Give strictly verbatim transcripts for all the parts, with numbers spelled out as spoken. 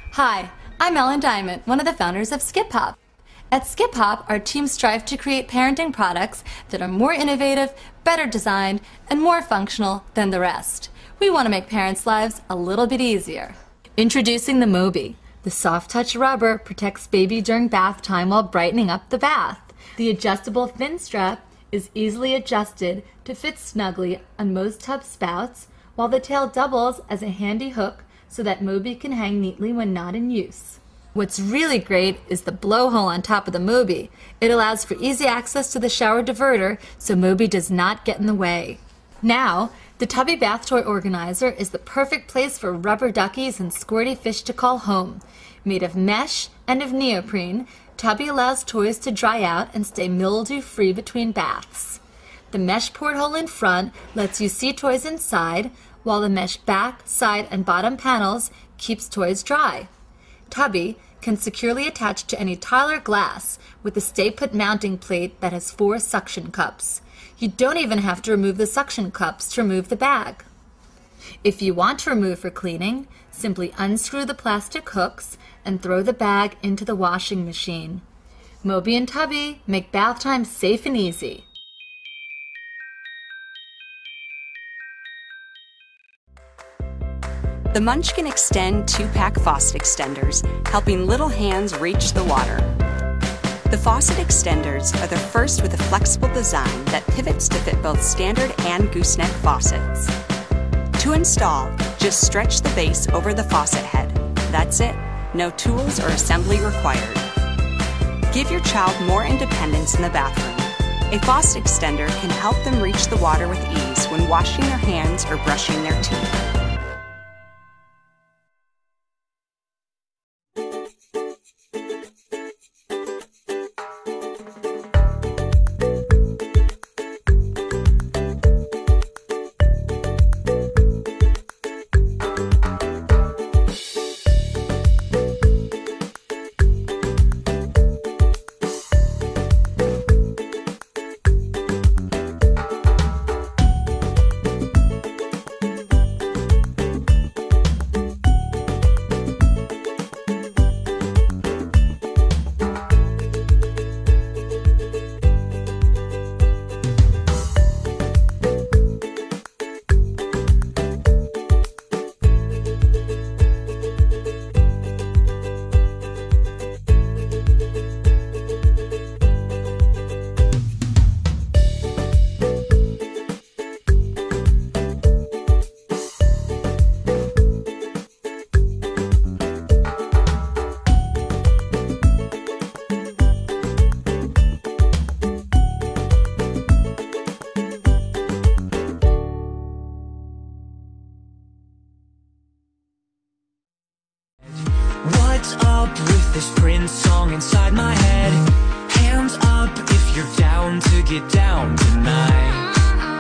Hi, I'm Ellen Diamond, one of the founders of Skip Hop. At Skip Hop, our team strive to create parenting products that are more innovative, better designed, and more functional than the rest. We want to make parents' lives a little bit easier. Introducing the Moby. The soft touch rubber protects baby during bath time while brightening up the bath. The adjustable fin strap is easily adjusted to fit snugly on most tub spouts, while the tail doubles as a handy hook so that Moby can hang neatly when not in use. What's really great is the blowhole on top of the Moby. It allows for easy access to the shower diverter so Moby does not get in the way. Now, the Tubby Bath Toy Organizer is the perfect place for rubber duckies and squirty fish to call home. Made of mesh and of neoprene, Tubby allows toys to dry out and stay mildew-free between baths. The mesh porthole in front lets you see toys inside, while the mesh back, side, and bottom panels keeps toys dry. Tubby can securely attach to any tile or glass with a stay-put mounting plate that has four suction cups. You don't even have to remove the suction cups to remove the bag. If you want to remove for cleaning, simply unscrew the plastic hooks and throw the bag into the washing machine. Moby and Tubby make bath time safe and easy. The Munchkin Extend two-pack faucet extenders, helping little hands reach the water. The faucet extenders are the first with a flexible design that pivots to fit both standard and gooseneck faucets. To install, just stretch the base over the faucet head. That's it. No tools or assembly required. Give your child more independence in the bathroom. A faucet extender can help them reach the water with ease when washing their hands or brushing their teeth. What's up with this Prince song inside my head? Hands up if you're down to get down tonight,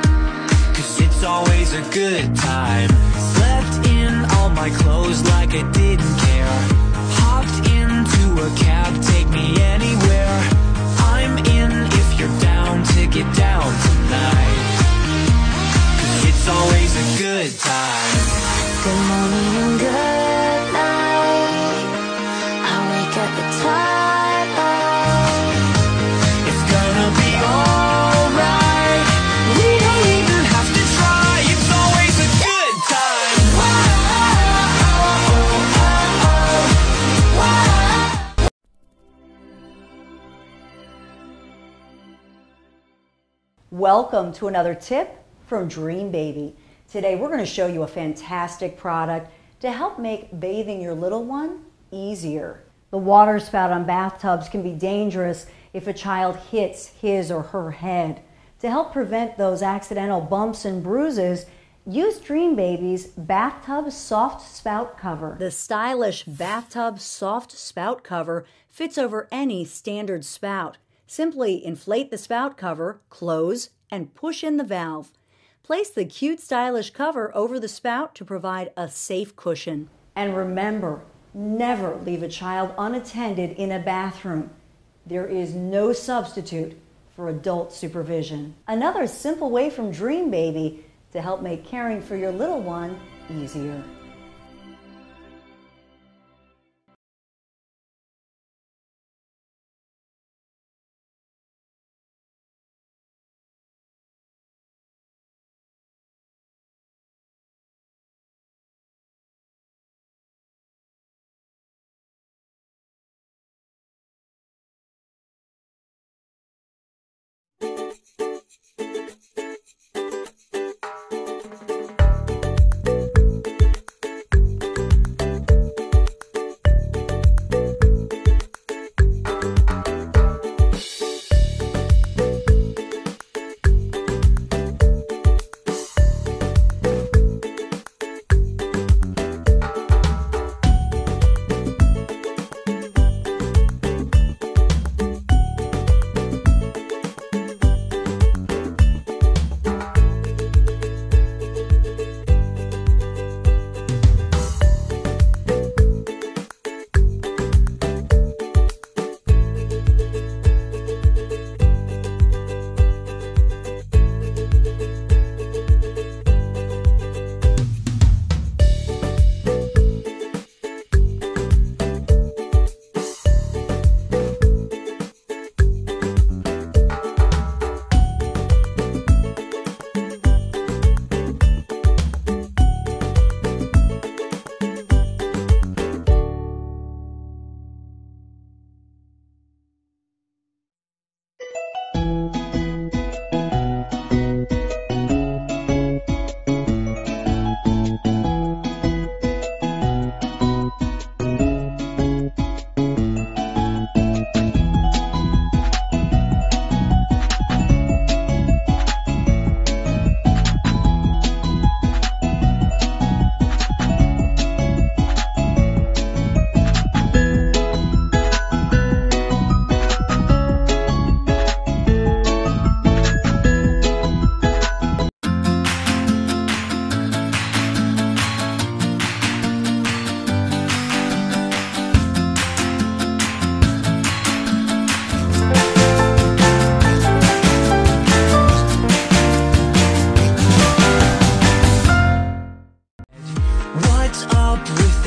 'cause it's always a good time. Slept in all my clothes like I didn't care. Hopped into a cab, take me anywhere. I'm in if you're down to get down tonight, 'cause it's always a good time. Good morning and good night. I wake up at twilight. It's gonna be alright. We don't even have to try. It's always a good time. Welcome to another tip from Dreambaby. Today we're going to show you a fantastic product to help make bathing your little one easier. The water spout on bathtubs can be dangerous if a child hits his or her head. To help prevent those accidental bumps and bruises, use Dreambaby's Bathtub Soft Spout Cover. The stylish Bathtub Soft Spout Cover fits over any standard spout. Simply inflate the spout cover, close, and push in the valve. Place the cute, stylish cover over the spout to provide a safe cushion. And remember, never leave a child unattended in a bathroom. There is no substitute for adult supervision. Another simple way from Dreambaby to help make caring for your little one easier.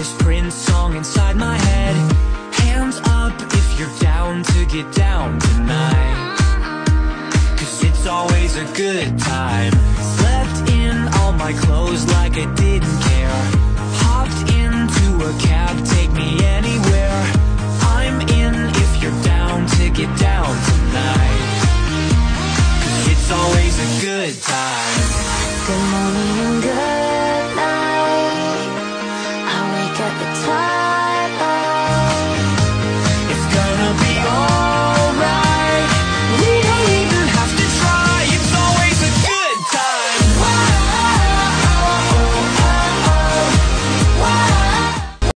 this Prince song inside my head. Hands up if you're down to get down tonight, 'cause it's always a good time. Slept in all my clothes like I didn't care. Hopped into a cab, take me anywhere. I'm in if you're down to get down tonight, 'cause it's always a good time. Good morning and good night. I wake at the top.